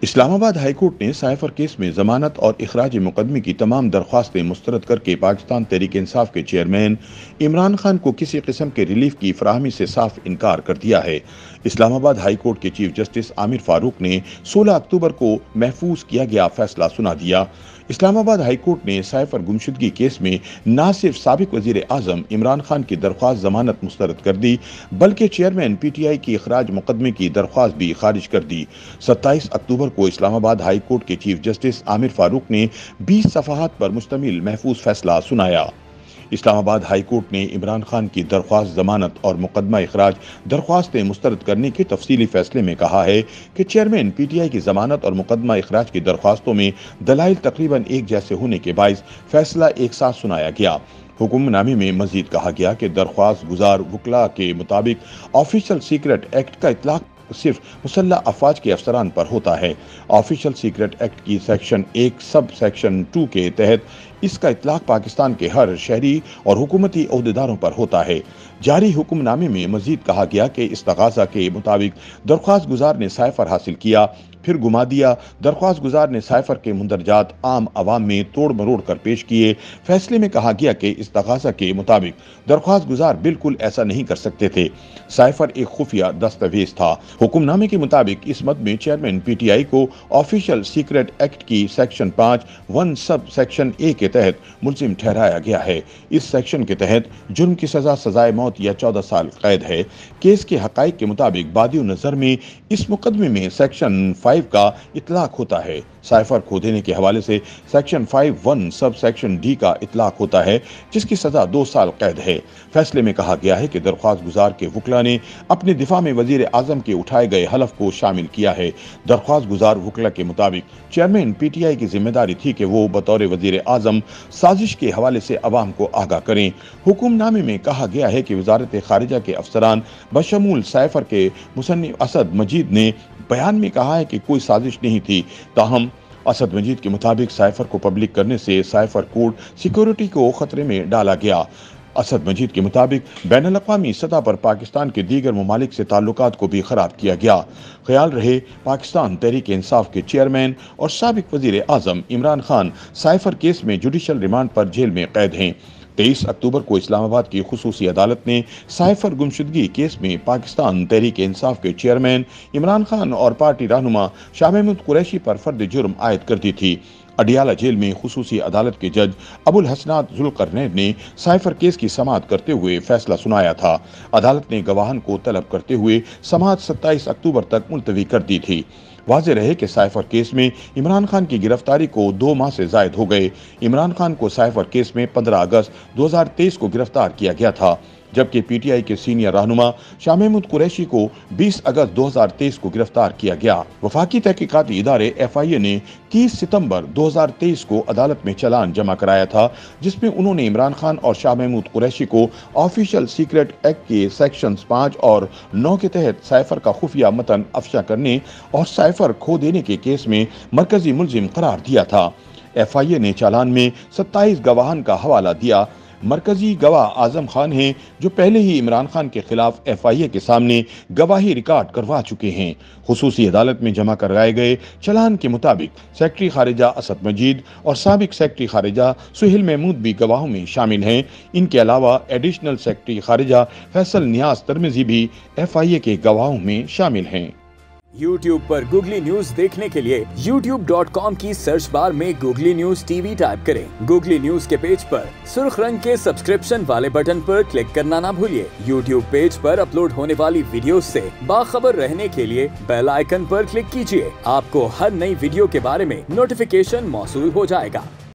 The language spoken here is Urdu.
اسلام آباد ہائی کورٹ نے سائفر کیس میں ضمانت اور اخراج مقدمے کی تمام درخواستیں مسترد کر کے پاکستان تحریک انصاف کے چیئرمین عمران خان کو کسی قسم کے ریلیف کی فراہمی سے صاف انکار کر دیا ہے۔ اسلام آباد ہائی کورٹ کے چیف جسٹس عامر فاروق نے 16 اکتوبر کو محفوظ کیا گیا فیصلہ سنا دیا۔ اسلام آباد ہائی کورٹ نے سائفر گمشدگی کیس میں نہ صرف سابق وزیر اعظم عمران خان کی درخواست ضمانت مسترد کر دی بلکہ چیئرمین پی ٹی آئی کی اخراج مقدمے کی درخواست بھی خارج کر دی۔ 27 اکتوبر کو اسلام آباد ہائی کورٹ کے چیف جسٹس عامر فاروق نے 20 صفحات پر مشتمل محفوظ فیصلہ سنایا۔ اسلام آباد ہائی کورٹ نے عمران خان کی درخواست ضمانت اور مقدمہ اخراج درخواستیں مسترد کرنے کے تفصیلی فیصلے میں کہا ہے کہ چیئرمین پی ٹی آئی کی ضمانت اور مقدمہ اخراج کی درخواستوں میں دلائل تقریباً ایک جیسے ہونے کے باعث فیصلہ ایک ساتھ سنایا گیا۔ حکم نامے میں مزید کہا گیا کہ درخواست گزار وکلاء کے مطابق آفیشل سیکرٹ ایکٹ کا اطلاق صرف مسلح افواج کے افسران پر ہوتا ہے۔ آفیشل سیکرٹ ایکٹ کی سیکشن 1 سب سیکشن 2 کے تحت اس کا اطلاق پاکستان کے ہر شہری اور حکومتی عہدیداروں پر ہوتا ہے۔ جاری حکم نامے میں مزید کہا گیا کہ اس تقاضا کے مطابق درخواست گزار نے سائفر حاصل کیا پھر گما دیا۔ درخواست گزار نے سائفر کے مندرجات عام عوام میں توڑ مروڑ کر پیش کیے۔ فیصلے میں کہا گیا کہ اس تقاضا کے مطابق درخواست گزار بالکل ایسا نہیں کر سکتے تھے۔ سائفر ایک خفیہ دستاویز تھا۔ حکم نامے کے مطابق اس مد میں چیئرمین پی ٹی آئی کو آفیشل سیکرٹ ایکٹ کی سیکشن 5(1) سب سیکشن A کے تحت ملزم ٹھہرایا گیا ہے۔ اس سیکشن کے تحت جرم کی سزا سزائے موت یا 14 سال قید ہے۔ کیس کے حقائق کے مطابق بادی نظر میں اس مقدمے میں سیکشن 5 کا اطلاق ہوتا ہے۔ سائفر کھو دینے کے حوالے سے سیکشن 5(1) سب سیکشن D کا اطلاق ہوتا ہے جس کی سزا 2 سال قید ہے۔ فیصلے میں کہا گیا ہے کہ درخواست گزار کے وکلاء نے اپنے دفاع میں وزیر اعظم کے اٹھائے گئے حلف کو شامل کیا ہے۔ درخواست گزار وکلاء کے مطابق چیئرمین پی ٹی آئی کی ذمہ داری تھی کہ وہ بطور وزیر اعظم سازش کے حوالے سے عوام کو آگاہ کریں۔ حکم نامے میں کہا گیا ہے کہ وزارت خارجہ کے افسران بشمول سائفر کے مصنف اسد مجید نے بیان میں کہا ہے کہ کوئی سازش نہیں تھی، تاہم اسد مجید کے مطابق سائفر کو پبلک کرنے سے سائفر کوڈ سیکیورٹی کو خطرے میں ڈالا گیا۔ اسد مجید کے مطابق بین الاقوامی سطح پر پاکستان کے دیگر ممالک سے تعلقات کو بھی خراب کیا گیا۔ خیال رہے پاکستان تحریک انصاف کے چیئرمین اور سابق وزیر اعظم عمران خان سائفر کیس میں جوڈیشل ریمانڈ پر جیل میں قید ہیں۔ 23 اکتوبر کو اسلام آباد کی خصوصی عدالت نے سائفر گمشدگی کیس میں پاکستان تحریک انصاف کے چیئرمین عمران خان اور پارٹی رہنما شاہ محمود قریشی پر فرد جرم عائد کر دی تھی۔ اڈیالہ جیل میں خصوصی عدالت کے جج ابو الحسنات ذوالقرنین نے سائفر کیس کی سماعت کرتے ہوئے فیصلہ سنایا تھا۔ عدالت نے گواہان کو طلب کرتے ہوئے سماعت 27 اکتوبر تک ملتوی کر دی تھی۔ واضح رہے کہ سائفر کیس میں عمران خان کی گرفتاری کو 2 ماہ سے زائد ہو گئے۔ عمران خان کو سائفر کیس میں 15 اگست 2023 کو گرفتار کیا گیا تھا، جبکہ پی ٹی آئی کے سینئر رہنما شاہ محمود قریشی کو 20 اگست 2023 کو گرفتار کیا گیا۔ وفاقی تحقیقاتی ادارے FIA نے 30 ستمبر 2023 کو عدالت میں چلان جمع کرایا تھا، جس میں انہوں نے عمران خان اور شاہ محمود قریشی کو آفیشل سیکرٹ ایکٹ کے سیکشنز 5 اور 9 کے تحت سائفر کا خفیہ متن افشا کرنے اور سائفر کھو دینے کے کیس میں مرکزی ملزم قرار دیا تھا۔ FIA نے چالان میں 27 گواہان کا حوالہ دیا۔ مرکزی گواہ اعظم خان ہیں جو پہلے ہی عمران خان کے خلاف FIA کے سامنے گواہی ریکارڈ کروا چکے ہیں۔ خصوصی عدالت میں جمع کرائے گئے چلان کے مطابق سیکرٹری خارجہ اسد مجید اور سابق سیکرٹری خارجہ سہیل محمود بھی گواہوں میں شامل ہیں۔ ان کے علاوہ ایڈیشنل سیکرٹری خارجہ فیصل نیاز ترمذی بھی FIA کے گواہوں میں شامل ہیں۔ YouTube پر گوگلی نیوز دیکھنے کے لیے youtube.com کی سرچ بار میں گوگلی نیوز TV ٹائپ کریں۔ گوگلی نیوز کے پیج پر سرخ رنگ کے سبسکرپشن والے بٹن پر کلک کرنا نہ بھولیے۔ YouTube پیج پر اپلوڈ ہونے والی ویڈیوز سے باخبر رہنے کے لیے بیل آئیکن پر کلک کیجیے۔ آپ کو ہر نئی ویڈیو کے بارے میں نوٹیفیکیشن موصول ہو جائے گا۔